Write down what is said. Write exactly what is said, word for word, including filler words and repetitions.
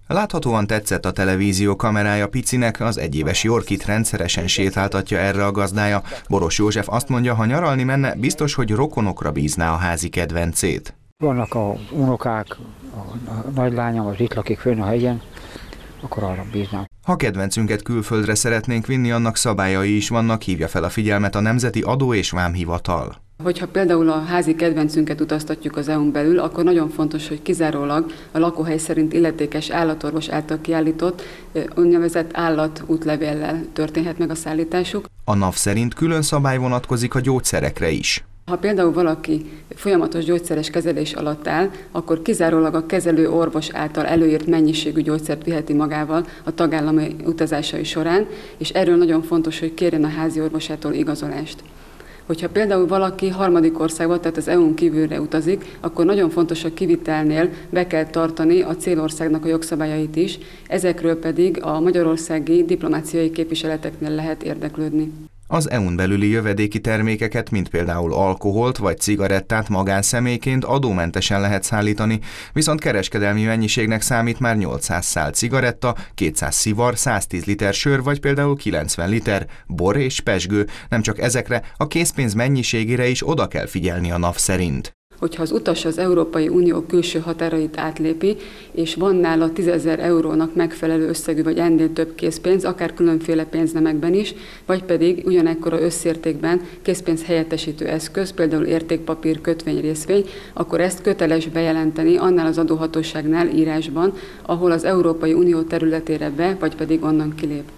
Láthatóan tetszett a televízió kamerája Picinek, az egyéves Yorkit rendszeresen sétáltatja erre a gazdája. Boros József azt mondja, ha nyaralni menne, biztos, hogy rokonokra bízná a házi kedvencét. Vannak a unokák, a nagylányom, az itt lakik fönn a hegyen, akkor arra bíznám. Ha kedvencünket külföldre szeretnénk vinni, annak szabályai is vannak, hívja fel a figyelmet a Nemzeti Adó- és Vámhivatal. Hogyha például a házi kedvencünket utaztatjuk az é u-n belül, akkor nagyon fontos, hogy kizárólag a lakóhely szerint illetékes állatorvos által kiállított úgynevezett állatútlevéllel történhet meg a szállításuk. A NAV szerint külön szabály vonatkozik a gyógyszerekre is. Ha például valaki folyamatos gyógyszeres kezelés alatt áll, akkor kizárólag a kezelő orvos által előírt mennyiségű gyógyszert viheti magával a tagállami utazásai során, és erről nagyon fontos, hogy kérjen a házi orvosától igazolást. Hogyha például valaki harmadik országba, tehát az é u-n kívülre utazik, akkor nagyon fontos a kivitelnél be kell tartani a célországnak a jogszabályait is, ezekről pedig a magyarországi diplomáciai képviseleteknél lehet érdeklődni. Az é u-n belüli jövedéki termékeket, mint például alkoholt vagy cigarettát magánszemélyként adómentesen lehet szállítani, viszont kereskedelmi mennyiségnek számít már nyolcszáz szál cigaretta, kétszáz szivar, száztíz liter sör vagy például kilencven liter bor és pezsgő. Nem csak ezekre, a készpénz mennyiségére is oda kell figyelni a NAV szerint. Hogyha az utas az Európai Unió külső határait átlépi, és van nála tízezer eurónak megfelelő összegű vagy ennél több készpénz, akár különféle pénznemekben is, vagy pedig ugyanekkora összértékben készpénz helyettesítő eszköz, például értékpapír, kötvény, részvény, akkor ezt köteles bejelenteni annál az adóhatóságnál írásban, ahol az Európai Unió területére be, vagy pedig onnan kilép.